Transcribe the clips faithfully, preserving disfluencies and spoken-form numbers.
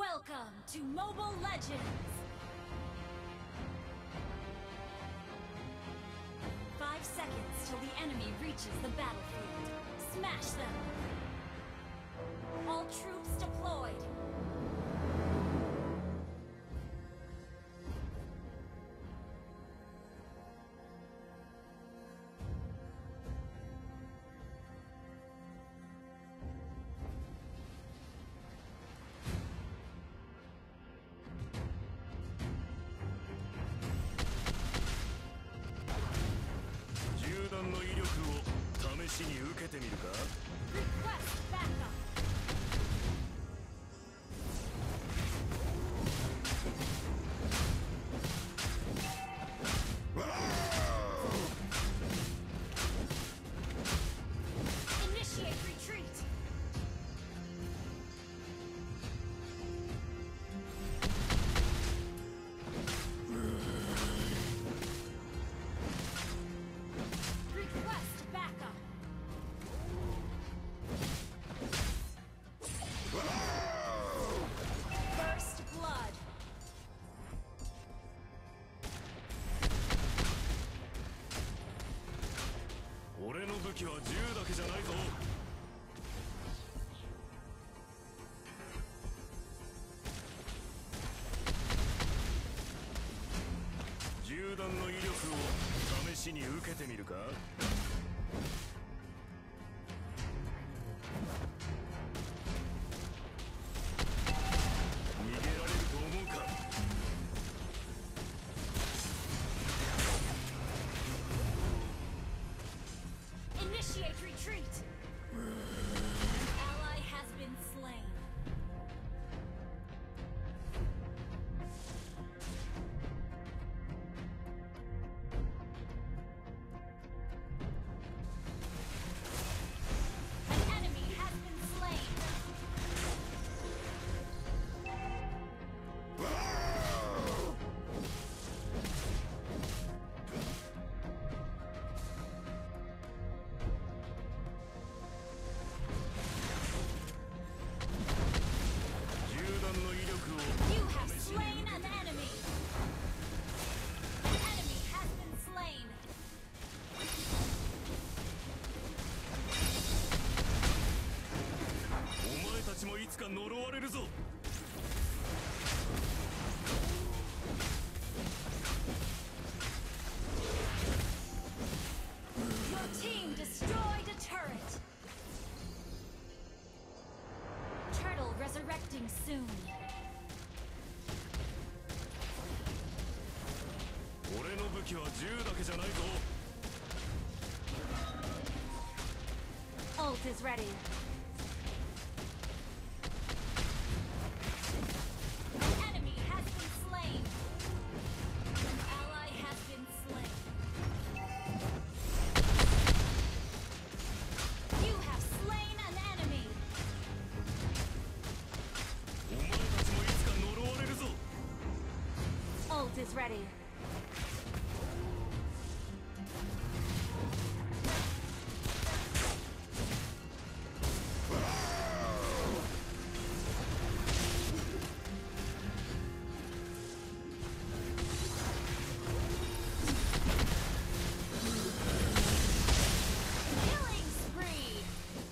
Welcome to Mobile Legends! Five seconds till the enemy reaches the battlefield. Smash them! All troops deployed! Request backup! Initiate retreat! Request backup! First blood! 俺の武器は銃だけじゃないぞ。銃弾の威力を試しに受けてみるか。逃げられると思うか。 Initiate retreat! An ally has been slain. An enemy has been slain. You have slain an enemy! An enemy has been slain! お前たちもいつか呪われるぞ。 Your team destroyed a turret! Turtle resurrecting soon. 俺の武器は銃だけじゃないぞ。 Ult is ready. An enemy has been slain. An ally has been slain. You have slain an enemy. お前たちもいつか呪われるぞ。 Ult is ready. Killing spree.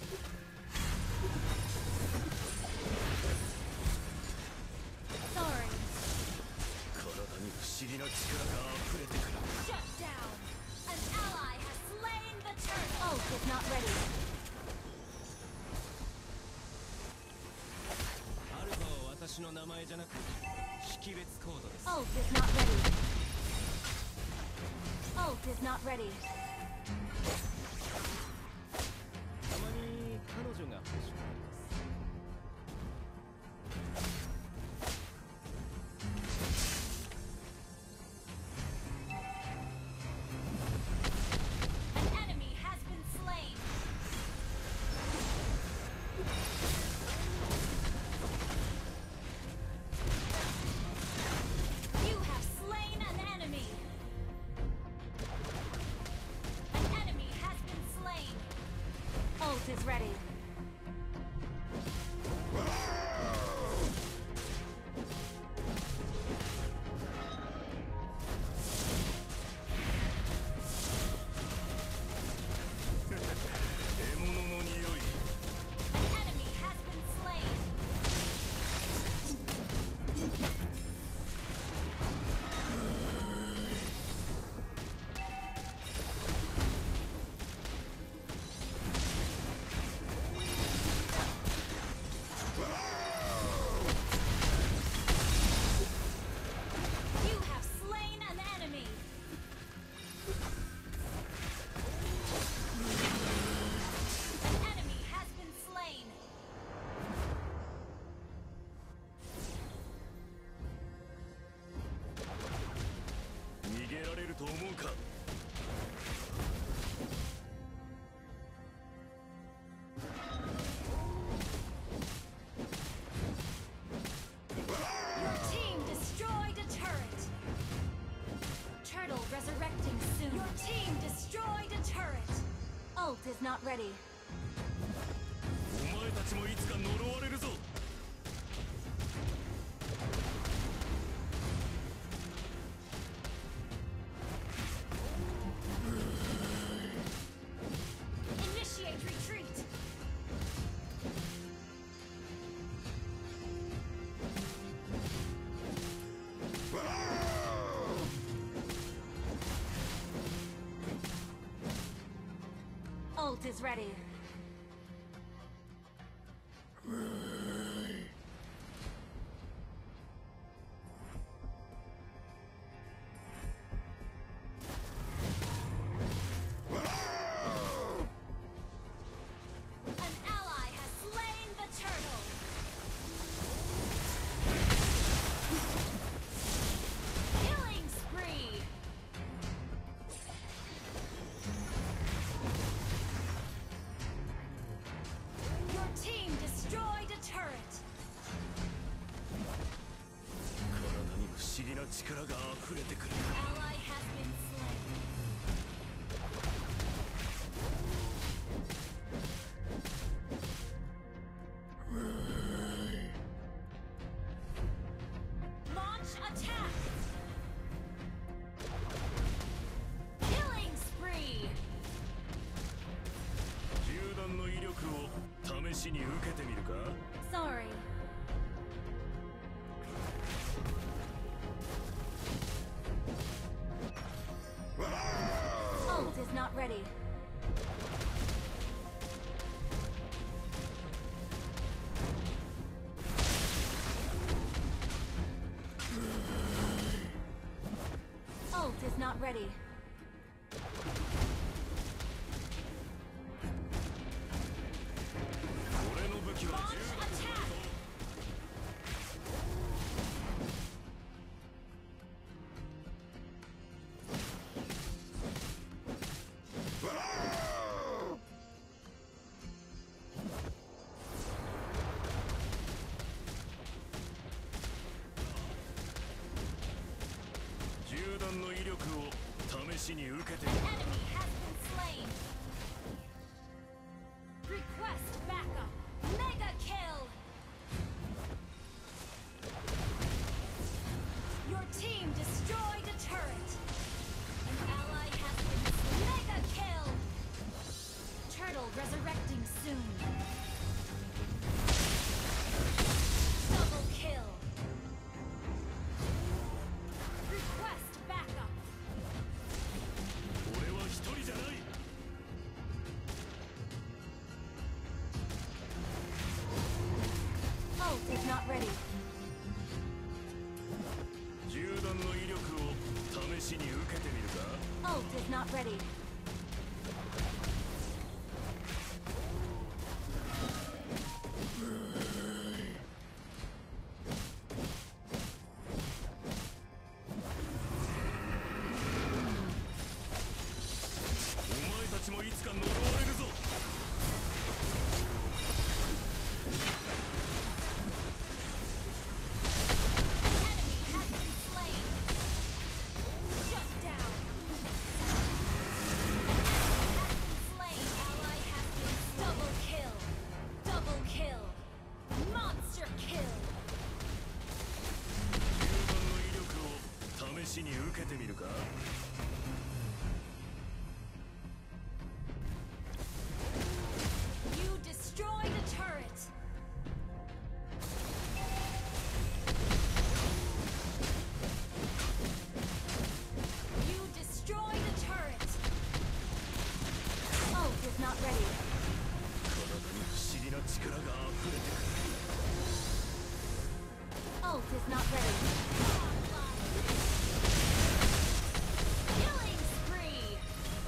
Sorry. 体に不思議な力が溢れてくる。 Shut down. An ally has slain the turtle. Ult is not ready. アルファは私の名前じゃなく識別コードです。 Ult is not ready. Ult is not ready. たまに彼女が欲しくなります。 An enemy has been slain. You have slain an enemy. An enemy has been slain. Ult is ready. is not ready. お前たちもいつか呪われるぞ。 Initiate retreat. Ult is ready. An ally has slain the turtle. Killing spree. Your team destroyed a turret. 体に不思議な力が溢れてくる。 Ally has been slain. Launch attack. Killing spree. 銃弾の威力を試しに受けてみるか。 Sorry. Ult is not ready. Ult is not ready. Launch attack. Enemy has been slain. Request backup. Mega kill. Your team destroyed a turret. An ally has been mega kill. Turtle resurrecting soon. Double kill. Request backup. 俺は一人じゃない。 Ult is not ready. 銃弾の威力を試しに受けてみるか。 Ult is not ready. You destroyed a turret. You destroyed a turret. Ult is not ready. 体に不思議な力が溢れてくる。 Ult is not ready. Killing spree.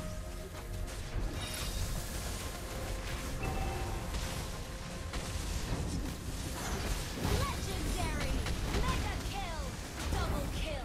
Legendary. Mega kill. Double kill.